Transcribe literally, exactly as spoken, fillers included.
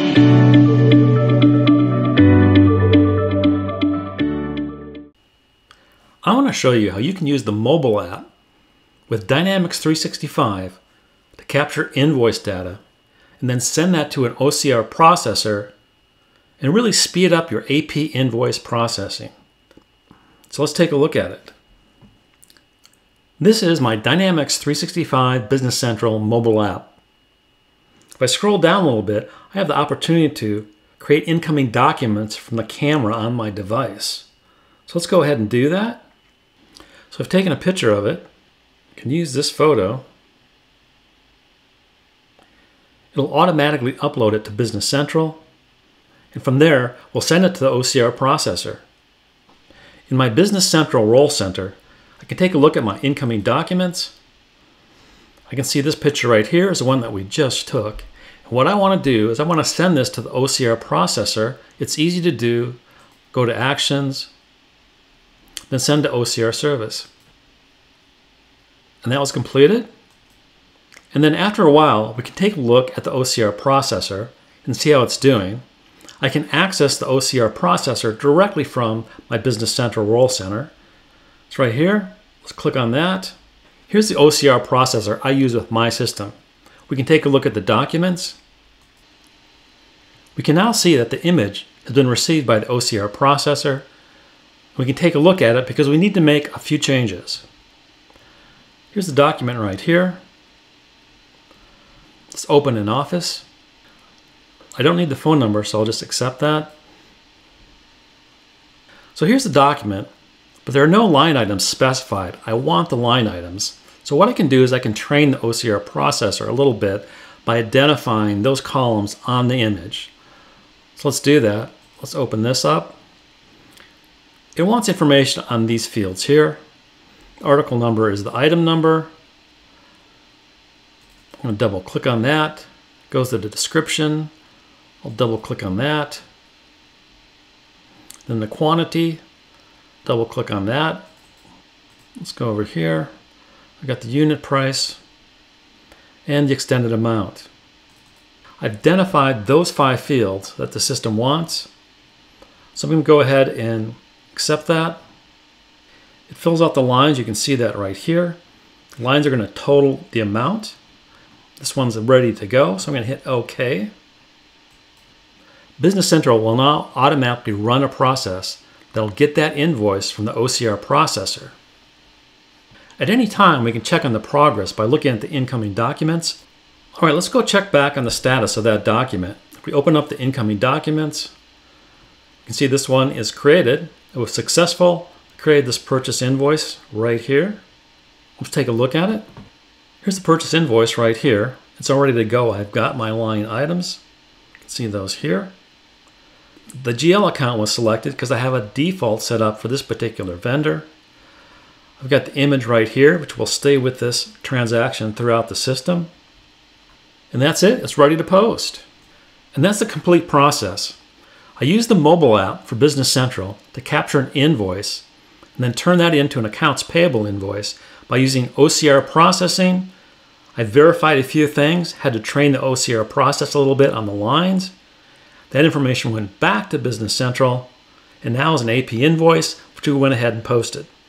I want to show you how you can use the mobile app with Dynamics three sixty-five to capture invoice data and then send that to an O C R processor and really speed up your A P invoice processing. So let's take a look at it. This is my Dynamics three sixty-five Business Central mobile app. If I scroll down a little bit, I have the opportunity to create incoming documents from the camera on my device. So let's go ahead and do that. So I've taken a picture of it. I can use this photo. It'll automatically upload it to Business Central. And from there, we'll send it to the O C R processor. In my Business Central Role Center, I can take a look at my incoming documents. I can see this picture right here is the one that we just took. And what I want to do is I want to send this to the O C R processor. It's easy to do. Go to Actions, then send to O C R Service. And that was completed. And then after a while, we can take a look at the O C R processor and see how it's doing. I can access the O C R processor directly from my Business Central Role Center. It's right here. Let's click on that. Here's the O C R processor I use with my system. We can take a look at the documents. We can now see that the image has been received by the O C R processor. We can take a look at it because we need to make a few changes. Here's the document right here. Let's open in Office. I don't need the phone number, so I'll just accept that. So here's the document, but there are no line items specified. I want the line items. So what I can do is I can train the O C R processor a little bit by identifying those columns on the image. So let's do that. Let's open this up. It wants information on these fields here. The article number is the item number. I'm going to double click on that. It goes to the description. I'll double click on that. Then the quantity, double click on that. Let's go over here. I got the unit price and the extended amount. I've identified those five fields that the system wants. So I'm going to go ahead and accept that. It fills out the lines. You can see that right here. The lines are going to total the amount. This one's ready to go, so I'm going to hit OK. Business Central will now automatically run a process that'll get that invoice from the O C R processor. At any time, we can check on the progress by looking at the incoming documents. All right, let's go check back on the status of that document. If we open up the incoming documents, you can see this one is created. It was successful. I created this purchase invoice right here. Let's take a look at it. Here's the purchase invoice right here. It's all ready to go. I've got my line items. You can see those here. The G L account was selected because I have a default set up for this particular vendor. I've got the image right here, which will stay with this transaction throughout the system. And that's it. It's ready to post. And that's the complete process. I use the mobile app for Business Central to capture an invoice and then turn that into an accounts payable invoice by using O C R processing. I verified a few things, had to train the O C R process a little bit on the lines. That information went back to Business Central, and now is an A P invoice, which we went ahead and posted.